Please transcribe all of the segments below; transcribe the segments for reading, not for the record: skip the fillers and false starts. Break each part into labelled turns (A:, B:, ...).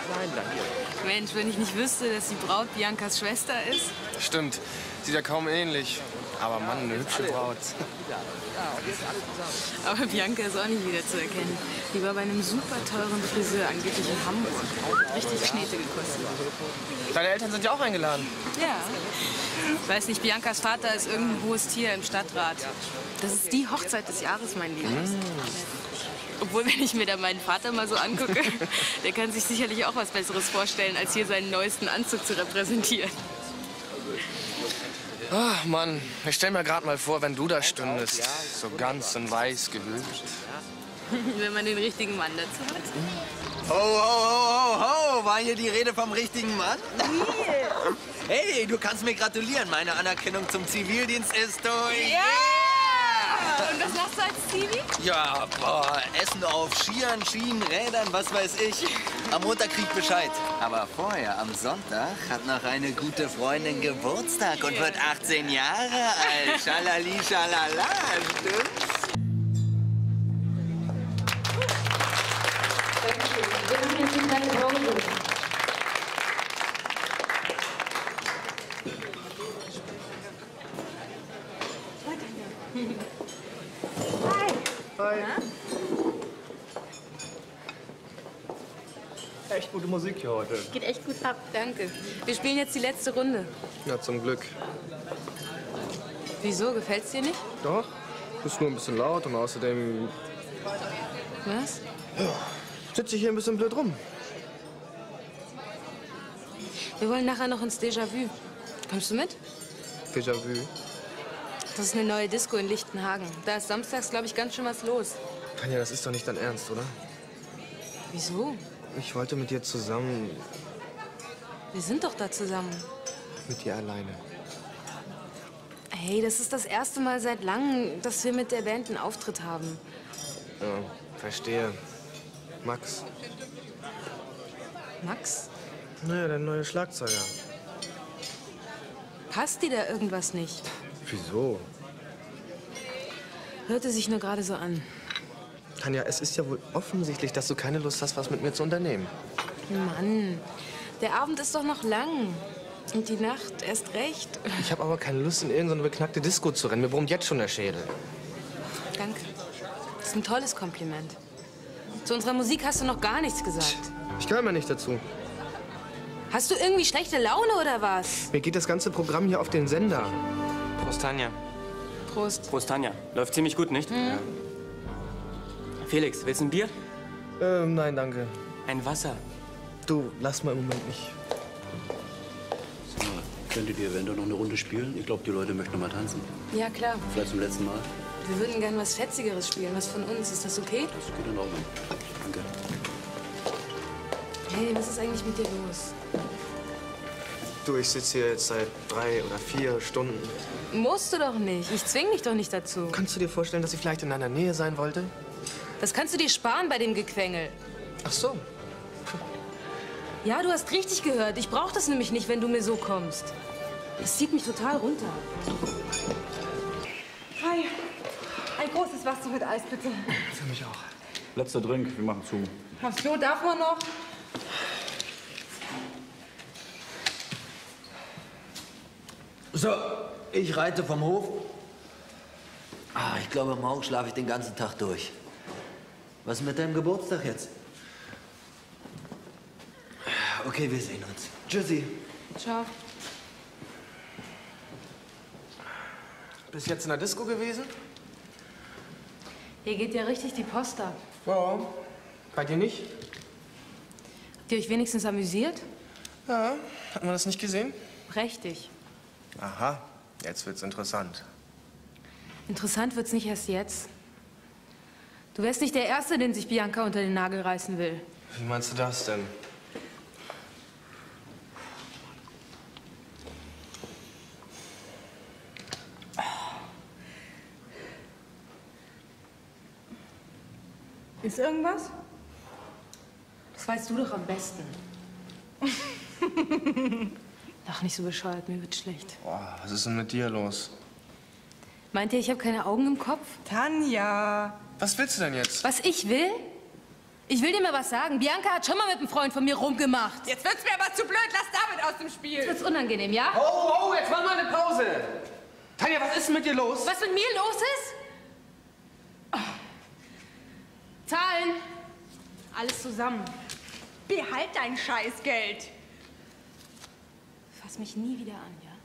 A: Nein, da hier.
B: Mensch, wenn ich nicht wüsste, dass die Braut Biancas Schwester ist.
C: Stimmt. Sieht ja kaum ähnlich. Aber Mann, eine hübsche Braut.
B: Aber Bianca ist auch nicht wieder zu erkennen. Die war bei einem super teuren Friseur, angeblich in Hamburg. Hat richtig Knete gekostet.
C: Deine Eltern sind ja auch eingeladen.
B: Ja. Ich weiß nicht, Biancas Vater ist irgendein hohes Tier im Stadtrat. Das ist die Hochzeit des Jahres, mein Lieber. Obwohl, wenn ich mir da meinen Vater mal so angucke, der kann sich sicherlich auch was Besseres vorstellen, als hier seinen neuesten Anzug zu repräsentieren.
C: Ach, Mann, ich stell mir gerade mal vor, wenn du da stündest. So ganz in weiß gehüllt.
B: Wenn man den richtigen Mann dazu hat.
A: Ho, ho, ho, ho, ho! War hier die Rede vom richtigen Mann? Hey, du kannst mir gratulieren. Meine Anerkennung zum Zivildienst ist durch.
B: Ja! Und was machst du als Zivi?
A: Ja, boah, Essen auf Skiern, Schienen, Rädern, was weiß ich. Am Montag krieg ich Bescheid. Aber vorher, am Sonntag, hat noch eine gute Freundin Geburtstag und wird 18 Jahre alt. Schalali, schalala, stimmt's?
C: Hi.
D: Echt gute Musik hier heute.
B: Geht echt gut ab, danke. Wir spielen jetzt die letzte Runde.
C: Ja, zum Glück.
B: Wieso, gefällt's dir nicht?
C: Doch, ist nur ein bisschen laut und außerdem
B: Was?
C: sitze ich hier ein bisschen blöd rum.
B: Wir wollen nachher noch ins Déjà-vu. Kommst du mit?
C: Déjà-vu.
B: Das ist eine neue Disco in Lichtenhagen. Da ist samstags, glaube ich, ganz schön was los.
C: Tanja, das ist doch nicht dein Ernst, oder?
B: Wieso?
C: Ich wollte mit dir zusammen,
B: Wir sind doch da zusammen.
C: mit dir alleine.
B: Hey, das ist das erste Mal seit langem, dass wir mit der Band einen Auftritt haben.
C: Ja, verstehe. Max.
B: Max,
C: Naja, der neue Schlagzeuger.
B: passt dir da irgendwas nicht?
C: Wieso?
B: Hörte sich nur gerade so an.
C: Tanja, es ist ja wohl offensichtlich, dass du keine Lust hast, was mit mir zu unternehmen.
B: Mann, der Abend ist doch noch lang. Und die Nacht erst recht.
C: Ich habe aber keine Lust, in irgendeine beknackte Disco zu rennen. Mir brummt jetzt schon der Schädel.
B: Danke. Das ist ein tolles Kompliment. Zu unserer Musik hast du noch gar nichts gesagt.
C: Ich gehöre mir nicht dazu.
B: Hast du irgendwie schlechte Laune oder was?
C: Mir geht das ganze Programm hier auf den Sender.
E: Prost, Tanja.
B: Prost.
E: Prost, Tanja. Läuft ziemlich gut, nicht? Ja. Felix, willst du ein Bier?
C: Nein, danke.
E: Ein Wasser.
C: Du, lass mal im Moment nicht.
F: Sag mal, könntet ihr eventuell noch eine Runde spielen? Ich glaube, die Leute möchten noch mal tanzen.
B: Ja, klar.
F: Vielleicht zum letzten Mal.
B: Wir würden gern was Fetzigeres spielen, was von uns. Ist das okay?
F: Das geht in Ordnung. Danke.
B: Hey, was ist eigentlich mit dir los?
C: Du, ich sitze hier jetzt seit 3 oder 4 Stunden.
B: Musst du doch nicht. Ich zwing dich doch nicht dazu.
C: Kannst du dir vorstellen, dass ich vielleicht in deiner Nähe sein wollte?
B: Das kannst du dir sparen bei dem Gequengel.
C: Ach so.
B: Ja, du hast richtig gehört. Ich brauch das nämlich nicht, wenn du mir so kommst. Es zieht mich total runter.
G: Hi. Ein großes Wasser mit Eis, bitte.
C: Für mich auch.
F: Letzter Drink, wir machen zu.
G: Aufs Klo darf man noch?
A: So, ich reite vom Hof. Ich glaube, morgen schlafe ich den ganzen Tag durch. Was ist mit deinem Geburtstag jetzt? Okay, wir sehen uns. Tschüssi.
B: Ciao.
C: Bist jetzt in der Disco gewesen?
B: Hier geht ja richtig die Post ab.
C: Ja. Bei dir nicht?
B: Habt ihr euch wenigstens amüsiert?
C: Ja. Hat man das nicht gesehen?
B: Prächtig.
C: Aha. Jetzt wird's interessant.
B: Interessant wird's nicht erst jetzt. Du wärst nicht der Erste, den sich Bianca unter den Nagel reißen will.
C: Wie meinst du das denn?
G: Ist irgendwas?
B: Das weißt du doch am besten. Lach nicht so bescheuert, mir wird schlecht.
C: Boah, was ist denn mit dir los?
B: Meint ihr, ich habe keine Augen im Kopf?
G: Tanja.
C: Was willst du denn jetzt?
B: Was ich will? Ich will dir mal was sagen. Bianca hat schon mal mit einem Freund von mir rumgemacht.
G: Jetzt wird's mir aber zu blöd. Lass David aus dem Spiel.
B: Jetzt wird's unangenehm, ja?
C: Oh, jetzt mach mal eine Pause. Tanja, was ist denn mit dir los?
B: Was mit mir los ist? Oh. Zahlen. Alles zusammen.
G: Behalt dein Scheißgeld.
B: Fass mich nie wieder an, ja?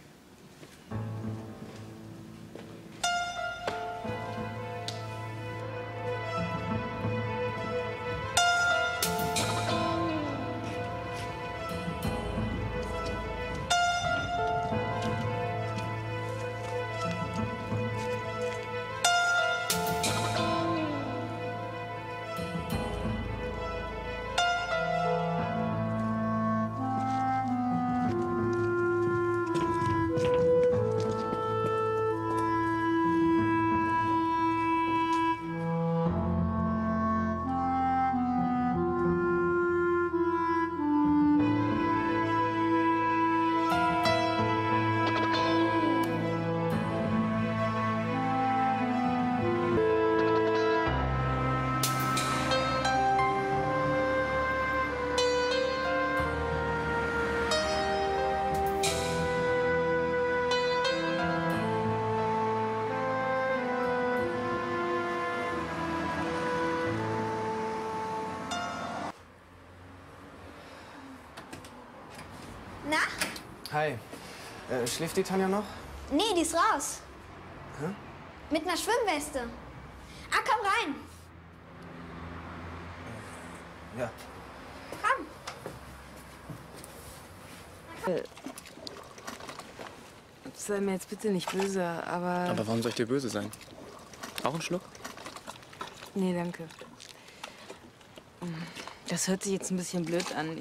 D: Na?
C: Hi. Schläft die Tanja noch?
D: Nee, die ist raus.
C: Hä?
D: Mit einer Schwimmweste. Ah, komm rein.
C: Ja.
D: Komm.
B: Sei mir jetzt bitte nicht böse, aber...
E: Aber warum soll ich dir böse sein? Auch ein Schluck?
B: Nee, danke. Das hört sich jetzt ein bisschen blöd an.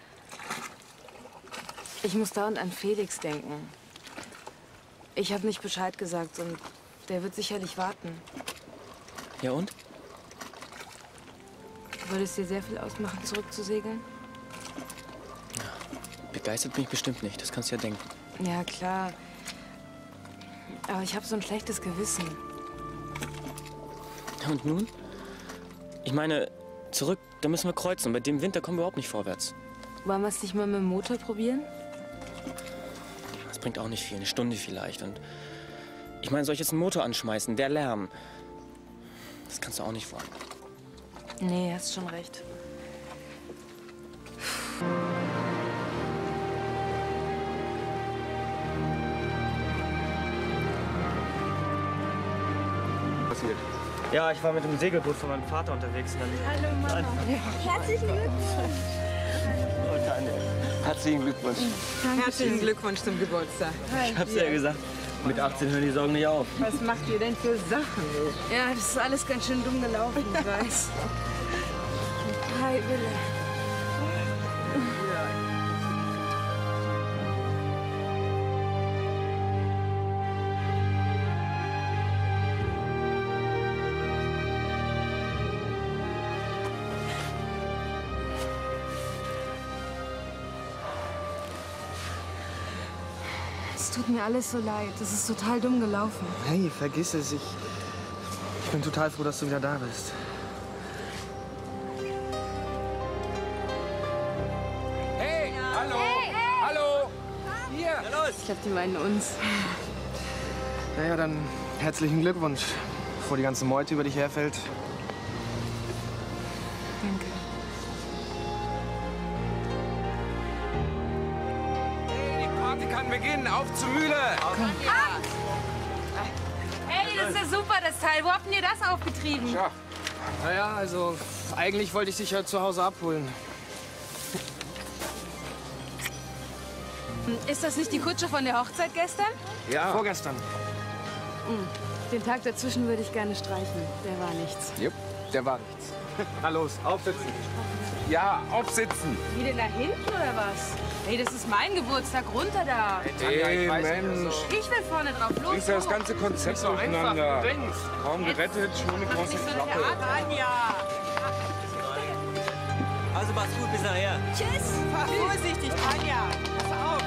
B: Ich muss dauernd an Felix denken. Ich habe nicht Bescheid gesagt und der wird sicherlich warten.
E: Ja und?
B: Würde es dir sehr viel ausmachen, zurückzusegeln?
E: Begeistert bin ich bestimmt nicht, das kannst du ja denken.
B: Ja, klar. Aber ich habe so ein schlechtes Gewissen.
E: Und nun? Ich meine, zurück, da müssen wir kreuzen. Bei dem Winter kommen wir überhaupt nicht vorwärts.
B: Wollen wir es nicht mal mit dem Motor probieren?
E: Das bringt auch nicht viel, eine Stunde vielleicht. Und ich meine, soll ich jetzt einen Motor anschmeißen? Der Lärm. Das kannst du auch nicht wollen.
B: Nee, hast schon recht.
H: Passiert. Ja, ich war mit dem Segelboot von meinem Vater unterwegs.
D: Hallo Mama. Herzlichen Glückwunsch.
H: Oh, Tanja. Herzlichen Glückwunsch.
G: Herzlichen Glückwunsch zum Geburtstag.
H: Ich hab's ja gesagt. Mit 18 hören die Sorgen nicht auf.
G: Was macht ihr denn für Sachen?
B: Ja, das ist alles ganz schön dumm gelaufen, ich weiß. Hi, Wille. Es tut mir alles so leid. Das ist total dumm gelaufen.
C: Hey, vergiss es. Ich bin total froh, dass du wieder da bist.
I: Hey, hallo! Hallo! Hier!
B: Ich glaube, die meinen uns.
C: Naja, dann herzlichen Glückwunsch, bevor die ganze Meute über dich herfällt.
B: Danke.
I: Hey, die Party kann beginnen. Auf zur Mühle!
B: Hey, das ist ja super, das Teil. Wo habt ihr das aufgetrieben?
I: Ja.
C: Naja, also eigentlich wollte ich dich ja zu Hause abholen.
B: Ist das nicht die Kutsche von der Hochzeit gestern?
C: Ja. Vorgestern.
B: Den Tag dazwischen würde ich gerne streichen. Der war nichts.
I: Jupp, der war nichts. Na los, aufsitzen. Ja, aufsitzen.
B: Wie denn da hinten oder was? Hey, das ist mein Geburtstag. Runter da.
I: Hey, Mensch.
B: Ich will vorne drauf. Los,
I: Bringst du das
B: los.
I: ganze Konzept durcheinander. Kaum gerettet, schon eine große Klappe.
H: Also mach's gut, bis nachher.
D: Tschüss.
G: Fahr vorsichtig, Tanja. Pass auf.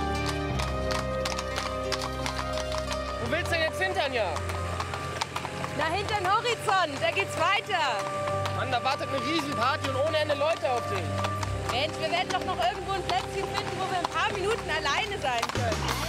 C: Wo willst du denn jetzt hin, Tanja?
B: Na, hinter den Horizont, da geht's weiter.
C: Mann, da wartet eine Riesenparty und ohne Ende Leute auf dich.
B: Mensch, wir werden doch noch irgendwo ein Plätzchen finden, wo wir ein paar Minuten alleine sein können.